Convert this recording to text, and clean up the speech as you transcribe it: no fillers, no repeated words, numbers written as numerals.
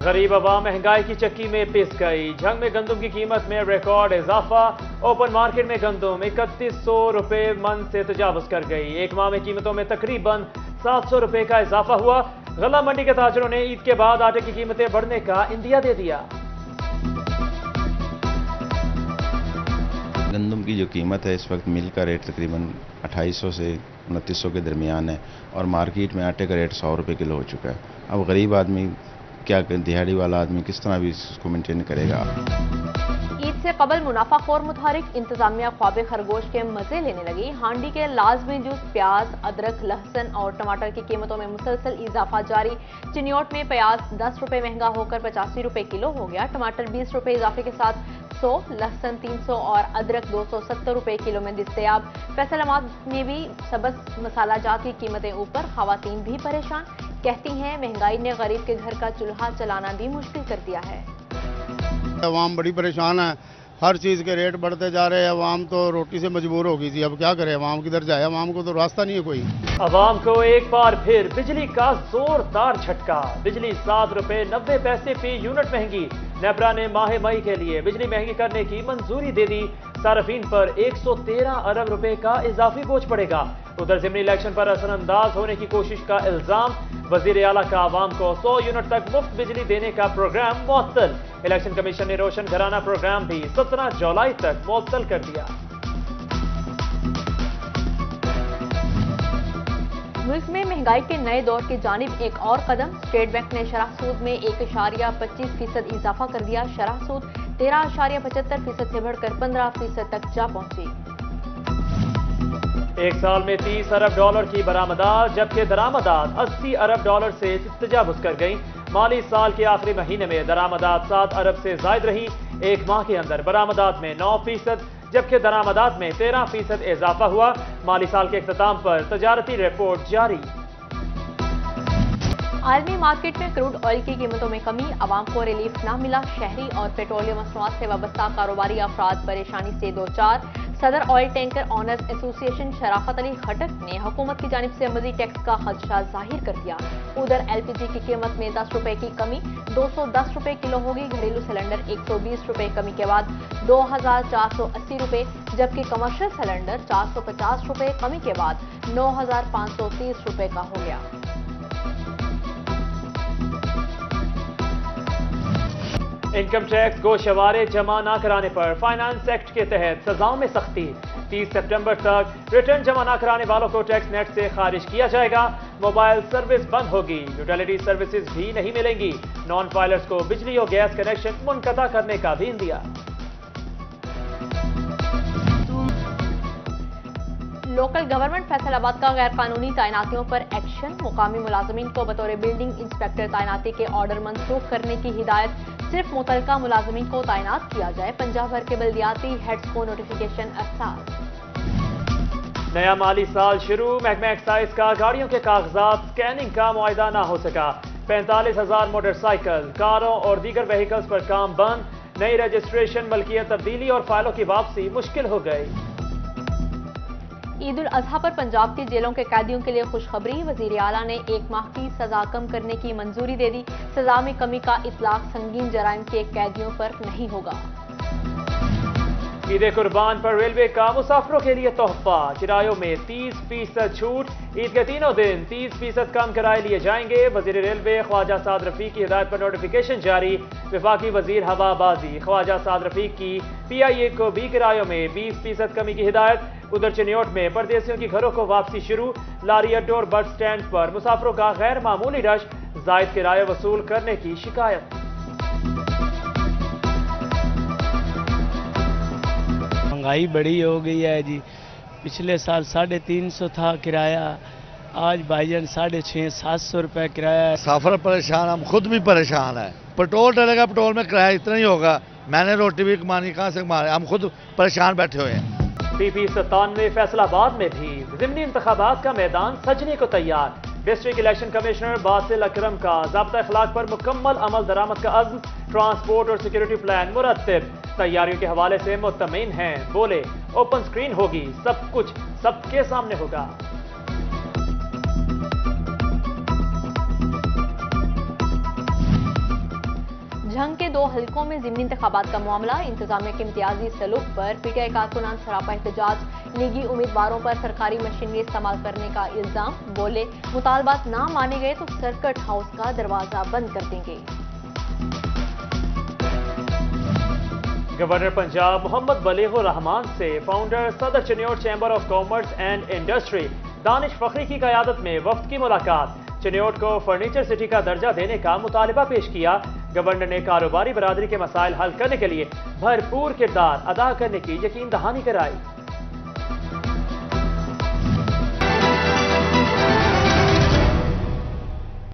गरीब आवाम महंगाई की चक्की में पिस गई। झंग में गंदम की कीमत में रिकॉर्ड इजाफा। ओपन मार्केट में गंदम 3100 रुपए मन से तजावुज कर गई। एक माह में कीमतों में तकरीबन 700 रुपए का इजाफा हुआ। गल्ला मंडी के ताजरों ने ईद के बाद आटे की कीमतें बढ़ने का इंदिया दे दिया। गंदम की जो कीमत है इस वक्त मिल का रेट तकरीबन 2800 से 2900 के दरमियान है और मार्केट में आटे का रेट 100 रुपये किलो हो चुका है। अब गरीब आदमी क्या, दिहाड़ी वाला आदमी किस तरह भी इसको मेंटेन करेगा। ईद से कबल मुनाफाखोर मुतहरिक इंतजामिया ख्वाब खरगोश के मजे लेने लगी। हांडी के लाजमी जूस प्याज, अदरक, लहसुन और टमाटर की कीमतों में मुसलसल इजाफा जारी। चिन्योट में प्याज 10 रुपए महंगा होकर 85 रुपए किलो हो गया। टमाटर 20 रुपए इजाफे के साथ 100, लहसुन 300 और अदरक 270 रुपए किलो में दस्तयाब। फैसलाबाद में भी सबस मसाला जात की कीमतें ऊपर, खवातीन भी परेशान। कहती हैं महंगाई ने गरीब के घर का चूल्हा चलाना भी मुश्किल कर दिया है। अवाम बड़ी परेशान है, हर चीज़ के रेट बढ़ते जा रहे हैं। अवाम तो रोटी से मजबूर हो गई थी, अब क्या करे, अवाम किधर जाए, अवाम को तो रास्ता नहीं है कोई। अवाम को एक बार फिर बिजली का जोरदार झटका। बिजली 7 रुपए 90 पैसे फी यूनिट महंगी। नेपरा ने माह मई के लिए बिजली महंगी करने की मंजूरी दे दी। सार्फिन पर 113 अरब रुपए का इजाफी बोझ पड़ेगा। उधर ज़िमनी इलेक्शन पर असरअंदाज होने की कोशिश का इल्जाम। वजीर आला का आवाम को 100 यूनिट तक मुफ्त बिजली देने का प्रोग्राम मुअत्तल। इलेक्शन कमीशन ने रोशन घराना प्रोग्राम भी 17 जुलाई तक मुअत्तल कर दिया। मुल्क में महंगाई के नए दौर की जानिब एक और कदम। स्टेट बैंक ने शरह सूद में 1.25% इजाफा कर दिया। शरह सूद 13.75% से बढ़कर 15% तक जा पहुंची। एक साल में 30 अरब डॉलर की बरामदात, जबकि दरामदात 80 अरब डॉलर से तजावुज कर गई। माली साल के आखिरी महीने में दरामदात 7 अरब से जायद रही। एक माह के अंदर बरामदात में 9%, जबकि दरामदात में 13% इजाफा हुआ। माली साल के इख्तिताम पर तजारती रिपोर्ट जारी। आलमी मार्केट में क्रूड ऑयल की कीमतों में कमी, आवाम को रिलीफ न मिला। शहरी और पेट्रोलियम मसनूआत से वाबस्ता कारोबारी अफराद परेशानी से दो चार। सदर ऑयल टैंकर ऑनर्स एसोसिएशन शराफत अली खटक ने हुकूमत की जानिब से मज़ीद टैक्स का खदशा जाहिर कर दिया। उधर LPG की कीमत में 10 रुपए की कमी, 210 रुपए किलो होगी। घरेलू सिलेंडर 120 रुपए कमी के बाद 2480 रुपए, जबकि कमर्शियल सिलेंडर 450 रुपए कमी के बाद 9530 रुपए का हो गया। इनकम टैक्स गोशवारे जमा न कराने पर फाइनेंस एक्ट के तहत सजाओं में सख्ती। 30 सितंबर तक रिटर्न जमा न कराने वालों को टैक्स नेट से खारिज किया जाएगा। मोबाइल सर्विस बंद होगी। यूटिलिटी सर्विसेज भी नहीं मिलेंगी। नॉन फाइलर्स को बिजली और गैस कनेक्शन मुनक़ता करने का भी इंदिया। लोकल गवर्नमेंट फैसलाबाद का गैर कानूनी तैनातियों पर एक्शन। मुकामी मुलाजमीन को बतौर बिल्डिंग इंस्पेक्टर तैनाती के ऑर्डर मंसूख करने की हिदायत। सिर्फ मुतलका मुलाजमीन को तैनात किया जाए। पंजाब भर के बल्दियाती हेड्स को नोटिफिकेशन अरसाल। नया माली साल शुरू। महकमा एक्साइज का गाड़ियों के कागजात स्कैनिंग का मुआयदा ना हो सका। 45,000 मोटरसाइकिल, कारों और दीगर व्हीकल्स पर काम बंद। नई रजिस्ट्रेशन, मलकियत तब्दीली और फाइलों की वापसी मुश्किल हो गई। ईद उल अजहा पर पंजाब की जेलों के कैदियों के लिए खुशखबरी। वजीर आला ने 1 माह की सजा कम करने की मंजूरी दे दी। सजा में कमी का इतलाक संगीन जराइम के कैदियों पर नहीं होगा। ईद कुर्बान पर रेलवे का मुसाफिरों के लिए तोहफा। किरायों में 30% छूट। ईद के तीनों दिन 30% कम किराए लिए जाएंगे। वजीर रेलवे ख्वाजा साद रफीक की हिदायत पर नोटिफिकेशन जारी। वफाकी वजीर हवाबाजी ख्वाजा साद रफीक की PIA को भी किरायों में 20% कमी की हिदायत। उधर चिन्योट में परदेसियों की घरों को वापसी शुरू। लारी अड्डों और बस स्टैंड पर मुसाफिरों का गैर मामूली रश। जायद किराया वसूल करने की शिकायत। महंगाई बड़ी हो गई है जी। पिछले साल 350 था किराया, आज भाईजान 650-700 रुपए किराया है। मुसाफिर परेशान, हम खुद भी परेशान है। पेट्रोल डलेगा, पेट्रोल में किराया इतना ही होगा। मैंने रोटी भी कमानी, कहाँ से कमा रहे, हम खुद परेशान बैठे हुए हैं। PP 97 फैसलाबाद में भी ज़िमनी इंतखाबात का मैदान सजने को तैयार। District election commissioner Basil Akram का ज़ाब्ता अखलाक पर मुकम्मल अमल दरामद का अज़्म। ट्रांसपोर्ट और सिक्योरिटी प्लान मुरत्तिब। तैयारियों के हवाले से मुतमईन हैं। बोले ओपन स्क्रीन होगी, सब कुछ सबके सामने होगा। दो हलकों में ज़िमनी इंतखाबात का मामला, इंतजामिया के इम्तियाजी सलूक पर पीटीआई कारकुनान सरापा एहतजाज, लीगी उम्मीदवारों पर सरकारी मशीनरी इस्तेमाल करने का इल्जाम, बोले मुतालबात ना माने गए तो सर्किट हाउस का दरवाजा बंद कर देंगे। गवर्नर पंजाब मोहम्मद बलीगुर रहमान से फाउंडर सदर Chiniot chamber of commerce and industry Danish Fakhri की क़यादत में वफ्द की मुलाकात, चिन्योट को फर्नीचर सिटी का दर्जा देने का मुतालिबा पेश किया। गवर्नर ने कारोबारी बरादरी के मसाइल हल करने के लिए भरपूर किरदार अदा करने की यकीन दहानी कराई।